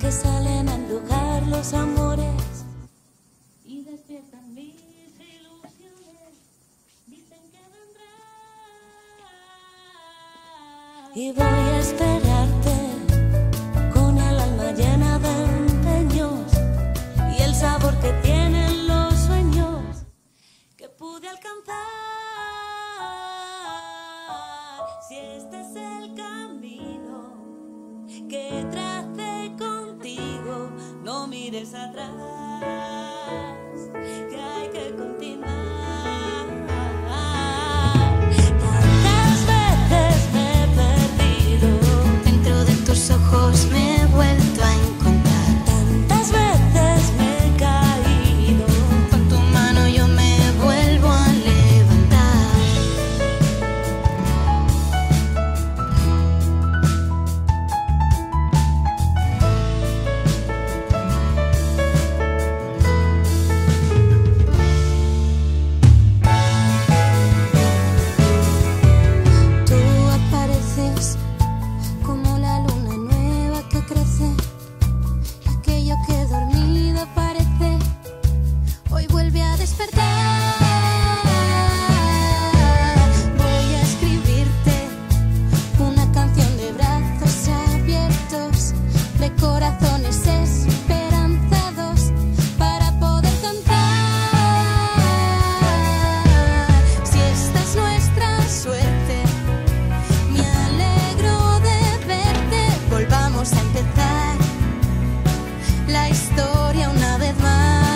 que salen a embrujar los amores y despiertan mis ilusiones. Dicen que vendrá y voy a esperarte con el alma llena de empeños y el sabor que tienen los sueños que pude alcanzar. Si este es el camino que tracé contigo, no mires atrás, que hay que continuar. Tantas veces me he perdido, dentro de tus ojos me he vuelto a encontrar. Tantas veces me he caído, con tu mano yo me vuelvo a levantar. Tú apareces como la luna nueva que crece, y aquello que dormido parece hoy vuelve a despertar. Voy a escribirte una canción de brazos abiertos, de corazones esperanzados para poder cantar. Si esta es nuestra suerte, me alegro de verte. Volvamos a empezar la historia una vez más.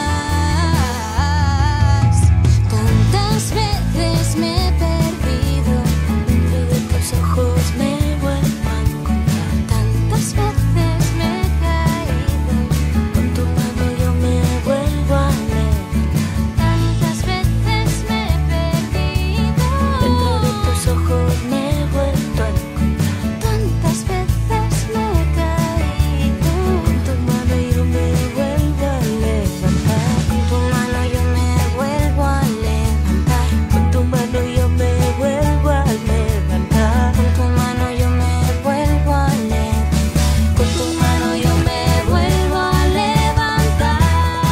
Tantas veces me he perdido, dentro de tus ojos me he vuelto a encontrar. Tantas veces me he caído, con tu mano yo me vuelvo a levantar. Tantas veces me he perdido, dentro de tus ojos me he vuelto a encontrar. Tantas veces me he caído, con tu mano yo me vuelvo a levantar. Con tu mano yo me vuelvo a levantar. Con tu mano yo me vuelvo a levantar. Con tu mano yo me vuelvo a levantar. Con tu mano yo me vuelvo a levantar.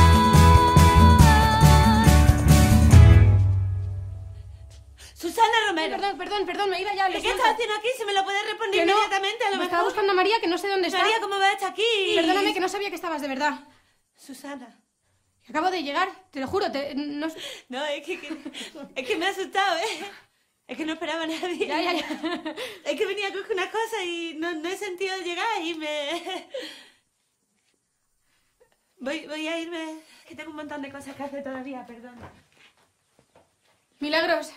Susana Romero. Perdón, me iba ya. ¿Qué estás haciendo aquí? ¿Se me lo puedes responder Que no. inmediatamente? A lo Me mejor. estaba buscando a María, que no sé dónde está. María, ¿cómo va a estar aquí? Perdóname, que no sabía que estabas, de verdad. Susana. Acabo de llegar, te lo juro, no... No, es que me ha asustado, ¿eh? Es que no esperaba a nadie. Ya. Es que venía a coger una cosa y no he sentido llegar y me... Voy a irme, que tengo un montón de cosas que hacer todavía, perdón. Milagros.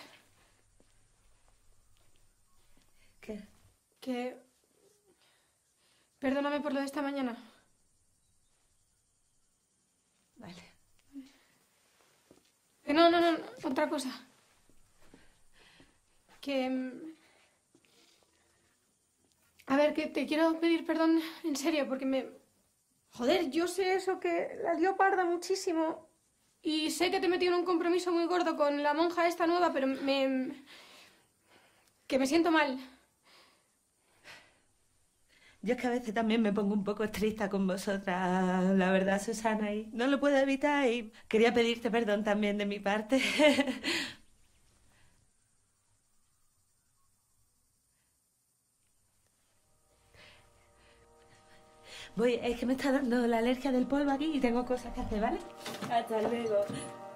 ¿Qué? Que... Perdóname por lo de esta mañana. Vale. Que no, otra cosa. Que... A ver, que te quiero pedir perdón en serio, porque me... Joder, yo sé eso, que la dio parda muchísimo. Y sé que te he metido en un compromiso muy gordo con la monja esta nueva, pero que me siento mal. Yo es que a veces también me pongo un poco estricta con vosotras, la verdad, Susana, y no lo puedo evitar y quería pedirte perdón también de mi parte. Es que me está dando la alergia del polvo aquí y tengo cosas que hacer, ¿vale? Hasta luego.